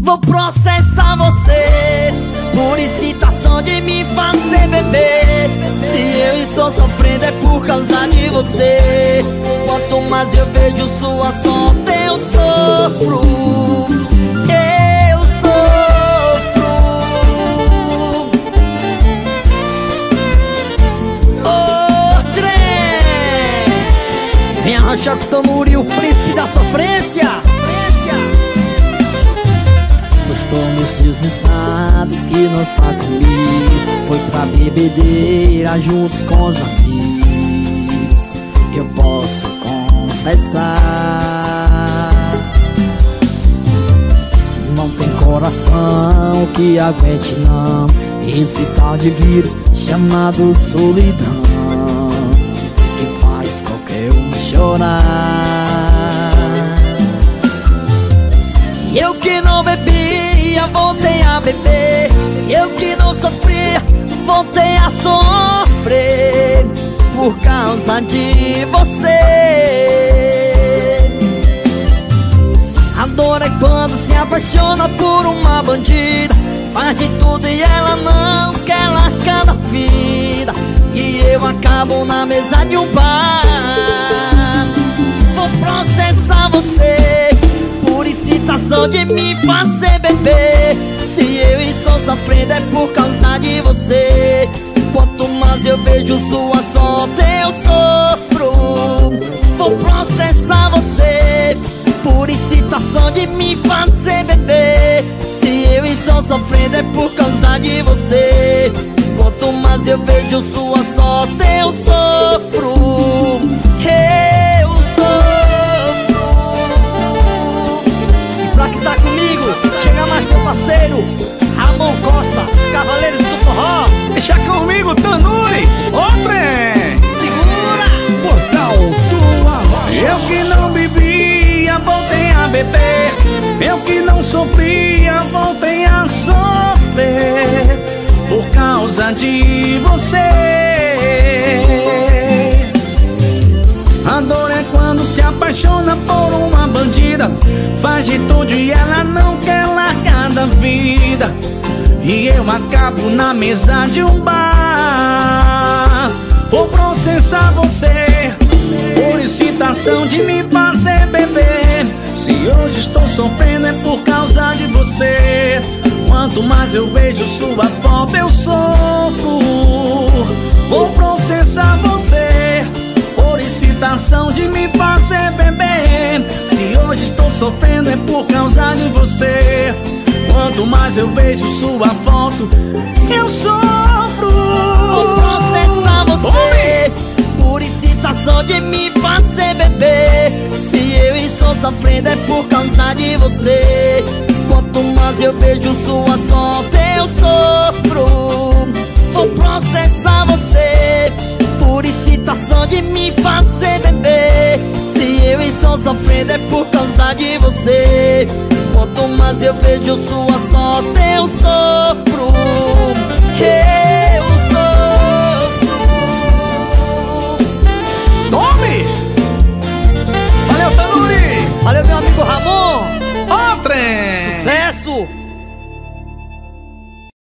Vou processar você por incitação de me fazer beber. Se eu estou sofrendo é por causa de você. Quanto mais eu vejo sua sorte, eu sofro. Eu sofro. Ô trem, vem arranchar com o Tanuri, o príncipe da sofrência. Gostou nos seus estados que não está comigo. Foi pra bebedeira juntos com os amigos. Eu posso confessar, não tem coração que aguente não esse tal de vírus chamado solidão, que faz qualquer um chorar. Eu que não bebia, voltei a beber. Eu que não sofria, voltei a sofrer por causa de você. A dor é quando se apaixona por uma bandida. Faz de tudo e ela não quer largar da vida. E eu acabo na mesa de um bar. Vou processar você por incitação de me fazer beber. Se eu estou sofrendo é por causa de você. Quanto mais eu vejo sua sorte, eu sofro. Vou processar você por incitação de me fazer beber. Se eu estou sofrendo é por causa de você. Quanto mais eu vejo sua sorte, eu sofro. Eu sofro. E pra que tá comigo, chega mais meu parceiro Ramon Costa, Cavaleiros do Forró. Deixa comigo, Tanuri, o trem. Segura! Portal do Arrocha. Eu que não bebia, voltei a beber. Eu que não sofria, voltei a sofrer por causa de você. A dor é quando se apaixona por uma bandida. Faz de tudo e ela não quer largar da vida. E eu acabo na mesa de um bar. Vou processar você por incitação de me fazer beber. Se hoje estou sofrendo é por causa de você. Quanto mais eu vejo sua falta, eu sofro. Vou processar você por incitação de me fazer beber. Se hoje estou sofrendo é por causa de você. Quanto mais eu vejo sua foto, eu sofro. Vou processar você por incitação de me fazer beber. Se eu estou sofrendo é por causa de você. Quanto mais eu vejo sua sorte, eu sofro. Vou processar você por incitação de me fazer beber. Se eu estou sofrendo é por causa de você. Quanto mais eu vejo sua sorte, eu sofro.